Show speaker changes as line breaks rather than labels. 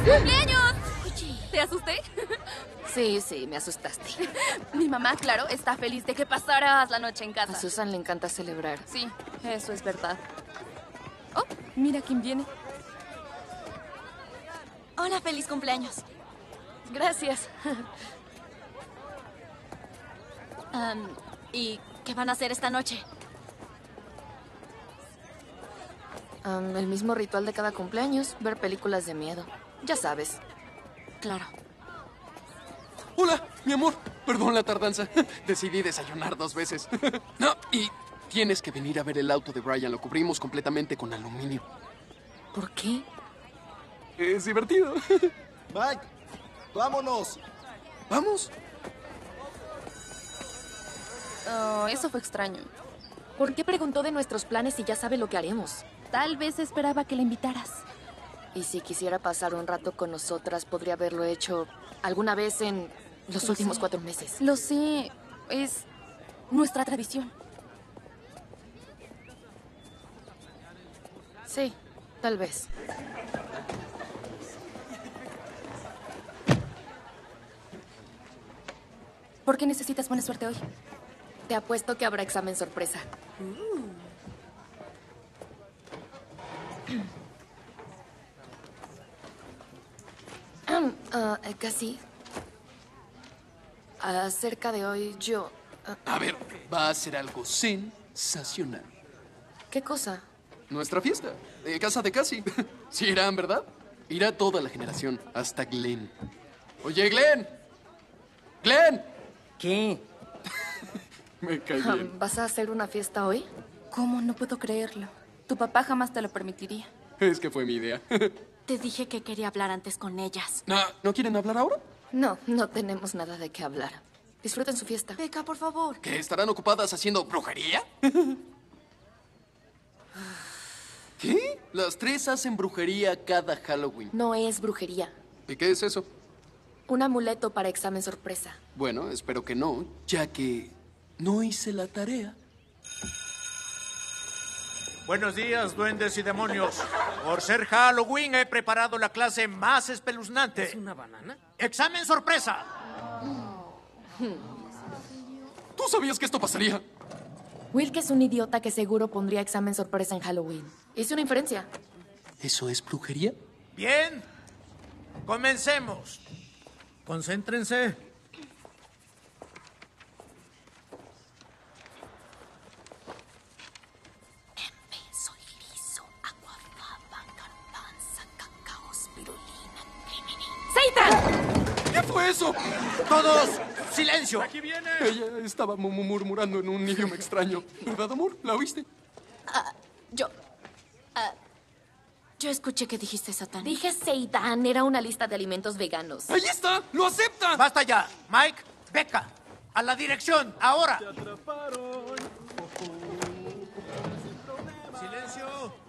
cumpleaños! ¿Te asusté?
Sí, me asustaste.
Mi mamá, claro, está feliz de que pasaras la noche en casa.
A Susan le encanta celebrar.
Sí, eso es verdad. Oh, mira quién viene.
Hola, feliz cumpleaños.
Gracias.
¿Y qué van a hacer esta noche?
El mismo ritual de cada cumpleaños, ver películas de miedo. Ya sabes.
Claro.
Hola, mi amor. Perdón la tardanza. Decidí desayunar 2 veces. No, y tienes que venir a ver el auto de Brian. Lo cubrimos completamente con aluminio.
¿Por qué?
Es divertido.
Mike, vámonos.
¿Vamos?
Oh, eso fue extraño.
¿Por qué preguntó de nuestros planes si ya sabe lo que haremos?
Tal vez esperaba que la invitaras.
Y si quisiera pasar un rato con nosotras, podría haberlo hecho alguna vez en los últimos 4 meses.
Lo sé, es nuestra tradición.
Sí, tal vez.
¿Por qué necesitas buena suerte hoy?
Te apuesto que habrá examen sorpresa. Casi. Acerca de hoy, yo...
A ver, va a ser algo sensacional.
¿Qué cosa?
Nuestra fiesta. Casa de Casi. Sí irán, ¿verdad? Irá toda la generación, hasta Glenn. Oye, Glenn. ¡Glenn!
¿Qué?
Me cae bien.
¿Vas a hacer una fiesta hoy?
¿Cómo? No puedo creerlo. Tu papá jamás te lo permitiría.
Es que fue mi idea.
Te dije que quería hablar antes con ellas.
¿No quieren hablar ahora?
No, no tenemos nada de qué hablar. Disfruten su fiesta.
Beca, por favor.
¿Que estarán ocupadas haciendo brujería? ¿Qué? Las 3 hacen brujería cada Halloween.
No es brujería.
¿Y qué es eso?
Un amuleto para examen sorpresa.
Bueno, espero que no, ya que no hice la tarea.
Buenos días, duendes y demonios. Por ser Halloween he preparado la clase más espeluznante.
¿Es una banana?
¡Examen sorpresa!
¿Tú sabías que esto pasaría?
Wilk es un idiota que seguro pondría examen sorpresa en Halloween. Hice una inferencia.
¿Eso es brujería?
Bien, comencemos. Concéntrense.
Soy liso, aguafaba, garbanza, cacao, spirulina,
¿Qué fue eso?
Todos, silencio. Aquí viene.
Ella estaba murmurando en un idioma extraño. ¿Verdad, amor? ¿La oíste?
Yo escuché que dijiste Satán.
Dije Seitan, era una lista de alimentos veganos.
¡Ahí está! ¡Lo aceptan!
Basta ya. Mike, Becca, a la dirección, ahora. Silencio.